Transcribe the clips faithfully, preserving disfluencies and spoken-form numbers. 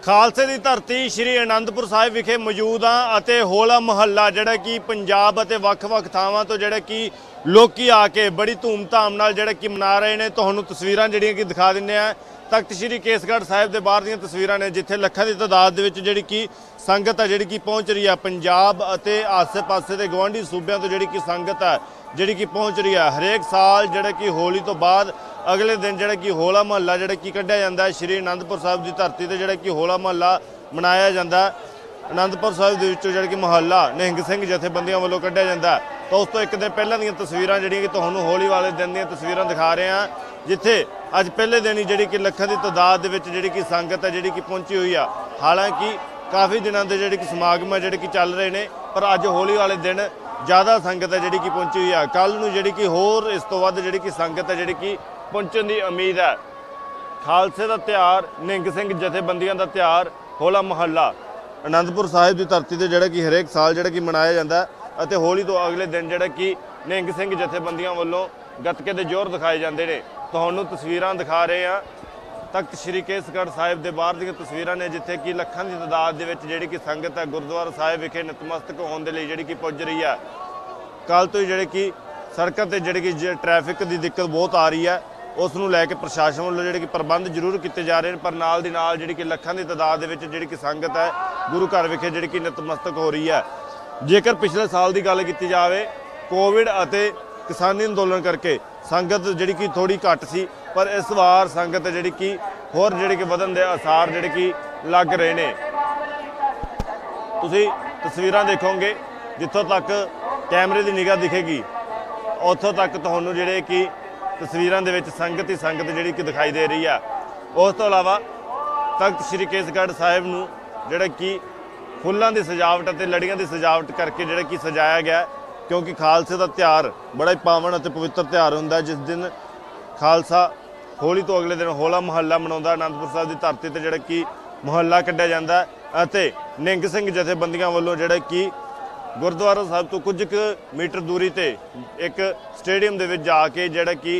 खालसे की धरती श्री आनंदपुर साहिब विखे मौजूद हाँ ਅਤੇ होला महल्ला ਜਿਹੜਾ कि पंजाब ਅਤੇ ਵੱਖ-ਵੱਖ ਥਾਵਾਂ ਤੋਂ ਜਿਹੜਾ कि ਲੋਕੀ ਆ ਕੇ बड़ी ਧੂਮ-ਧਾਮ ਨਾਲ ਜਿਹੜਾ कि ਮਨਾ ਰਹੇ ਨੇ। ਤੁਹਾਨੂੰ ਤਸਵੀਰਾਂ ਜਿਹੜੀਆਂ कि ਦਿਖਾ ਦਿੰਦੇ ਆ तख्त श्री केसगढ़ साहिब के बाहर ਦੀਆਂ ਤਸਵੀਰਾਂ ਨੇ ਜਿੱਥੇ ਲੱਖਾਂ ਦੀ ਤਾਦਾਦ ਦੇ ਵਿੱਚ ਜਿਹੜੀ कि ਸੰਗਤ ਹੈ ਜਿਹੜੀ कि पहुंच रही है। पंजाब ਅਤੇ ਆਸੇ-ਪਾਸੇ ਦੇ ਗਵਾਂਢੀ ਸੂਬਿਆਂ ਤੋਂ ਜਿਹੜੀ कि ਸੰਗਤ ਹੈ ਜਿਹੜੀ कि पहुंच रही है। हरेक साल ਜਿਹੜਾ कि होली तो बाद अगले दिन ਜਿਹੜਾ कि होला महल्ला ਜਿਹੜਾ कि ਕੱਢਿਆ ਜਾਂਦਾ ਹੈ। श्री आनंदपुर साहिब की धरती ਤੇ ਜਿਹੜਾ कि होला महल्ला मनाया जाता है। आनंदपुर साहिब ਦੇ ਵਿੱਚੋਂ ਜਿਹੜਾ कि महल्ला ਨਿਹੰਗ ਸਿੰਘ ਜਥੇਬੰਦੀਆਂ ਵੱਲੋਂ ਕੱਢਿਆ ਜਾਂਦਾ है। तो उस तो एक दिन पहलों ਦੀਆਂ तस्वीरां ਜਿਹੜੀਆਂ कि ਤੁਹਾਨੂੰ होली वाले दिन ਦੀਆਂ तस्वीरां दिखा रहे हैं जिथे अज पहले दिन ही जी कि लखों की तादाद जी कि संगत है जी कि पहुंची हुई है। हालांकि काफ़ी दिनों के जी कि समागम है जोड़े कि चल रहे हैं पर अज होली वाले दिन ज़्यादा संगत है जी कि पहुंची हुई है। कल नूं जी कि होर इस तो वध जी कि संगत है जी कि पहुंचने की उम्मीद है। खालसे का त्यौहार निहंग सिंह जथेबंदियों का त्यौहार होला महल्ला आनंदपुर साहिब की धरती से जोड़ा कि हरेक साल जोड़ा कि मनाया जाता है। और होली तो अगले दिन जोड़ा कि निहंग सिंह जथेबंदियों वालों गतके के जोर दिखाए जाते हैं। ਤੁਹਾਨੂੰ तस्वीरां दिखा रहे हैं तख्त श्री केसगढ़ साहिब के बाहर दी तस्वीरां ने जिथे कि लखां की तादाद जी कि संगत है गुरुद्वारा साहिब विखे नतमस्तक होने के लिए जी पुज रही है। कल तो ही जी सड़कों पर जी कि ट्रैफिक की दिक्कत बहुत आ रही है उसनूं लैके प्रशासन वालों जी कि प्रबंध जरूर किए जा रहे हैं पर नाल दी नाल जी कि लखां की तादाद जी कि संगत है गुरु घर विखे जी कि नतमस्तक हो रही है। जेकर पिछले साल की गल की जाए कोविड और किसानी अंदोलन करके संगत जी कि थोड़ी घट सी पर इस बार संगत जी कि होर जी कि वधन के आसार जी कि लग रहे हैं। तुसी तस्वीरां देखोगे जितों तक कैमरे की निगाह दिखेगी उतों तक तुहानूं जिहड़े कि तस्वीरां दे विच संगत ही संगत जी कि दिखाई दे रही है। उस तो इलावा तख्त श्री केसगढ़ साहिब नूं जिहड़ा कि फुल्लां की सजावट और लड़ियां की सजावट करके जिहड़ा कि सजाया गया क्योंकि खालसे का त्यौहार बड़ा ही पावन और पवित्र त्यौहार होंदा है। जिस दिन खालसा होली तो अगले दिन होला महल्ला मनाउंदा आनंदपुर साहिब की धरती ते जिहड़ा कि महल्ला कड्ढिया जांदा है। निहंग सिंह जथेबंदियां वालों जिहड़ा कि गुरुद्वारा साहिब तो कुछ क मीटर दूरी ते एक स्टेडियम दे विच जाके जिहड़ा कि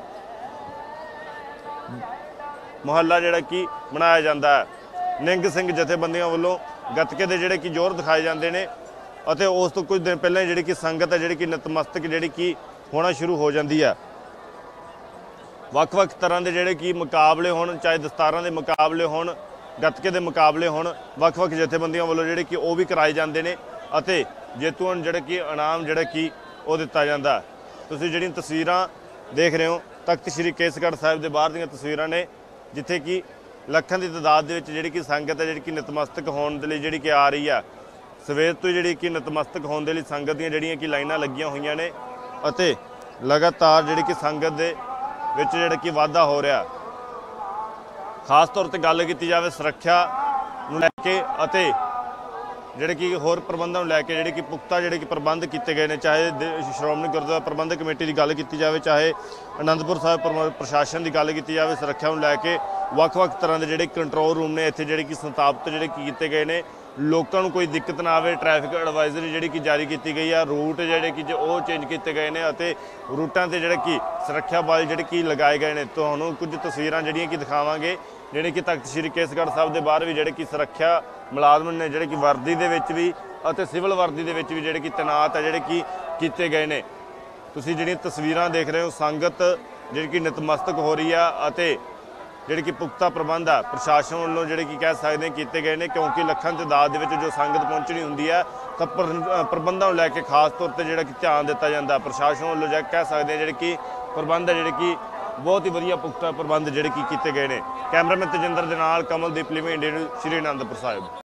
महल्ला जिहड़ा कि मनाया जाता है। निहंग सिंह जथेबंदियां वालों गतके दे जिहड़े कि जोर दिखाए जाते हैं और उस तो कुछ दिन पहले जी कि संगत है जी कि नतमस्तक जी कि होना शुरू हो जाती है। वक्-वक् तरह के जोड़े कि मुकाबले हो चाहे दस्तारों के मुकाबले हो गतके के मुकाबले हो वक्-वक् जथेबंदियों वालों जोड़े कि वह भी कराए जाते हैं और जेतूआं नूं जोड़ा कि इनाम जोड़ा कि वह दिता जाता है। तुसीं जिहड़ियां तस्वीरां देख रहे हो तख्त श्री केसगढ़ साहिब के बाहर दी तस्वीरां ने जिथे कि लखां की तादाद जी कि संगत है जी कि नतमस्तक होने के लिए जी कि आ रही है। सवेर तो जी कि नतमस्तक होने के लिए संगत दी जिहड़ियां कि लाइनां लगियां होईयां ने अते लगातार जी कि संगत दे विच जिहड़ा कि वाधा हो रहा। खास तौर पर गल की जाए सुरक्षा नूं लैके अते जिहड़े कि होर प्रबंधां नूं लैके जिहड़े कि पुख्ता जिहड़े कि प्रबंध किए गए हैं। चाहे श्रोमणी गुरुद्वारा प्रबंधक कमेटी की गल की जाए चाहे आनंदपुर साहिब प्रशासन की गल की जाए सुरक्षा नूं लैके वक्-वक् तरह के जिहड़े कंट्रोल रूम ने इत्थे जिहड़े कि स्थापित जिहड़े किए गए हैं। लोगों को कोई दिक्कत ना आए ट्रैफिक एडवाइजरी जी कि जारी की गई है। रूट जोड़े कि वो चेंज किए गए हैं और रूटां से जोड़े कि सुरक्षा बल जोड़े कि लगाए गए हैं। तो हम कुछ तस्वीरां जिहड़ियां कि दिखावांगे जिहड़े कि तख्त श्री केसगढ़ साहिब के बाहर भी जोड़े कि सुरक्षा मुलाजम ने जोड़े कि वर्दी दे विच भी और सिविल वर्दी दे विच भी जोड़े कि तैनात है जोड़े कि किए गए हैं। तुसीं जिहड़ियां तस्वीरां देख रहे हो संगत जिहड़ी कि नतमस्तक हो रही है जिहड़े कि पुख्ता प्रबंध है प्रशासन वालों जिहड़े कि कह सकते हैं किए गए हैं क्योंकि लखां की तादाद जो संगत पहुँचनी होंदी है तो प्रबंधों को लैके खास तौर पर जिहड़ा कि ध्यान दिता जाता है। प्रशासन वालों जो कह सकते हैं जिहड़े कि प्रबंध है जिहड़े कि बहुत ही वधिया पुख्ता प्रबंध जिहड़े कि किए गए हैं। कैमरामैन तजिंदर दे नाल कमलदीप लिवी इंडिया श्री आनंदपुर साहिब।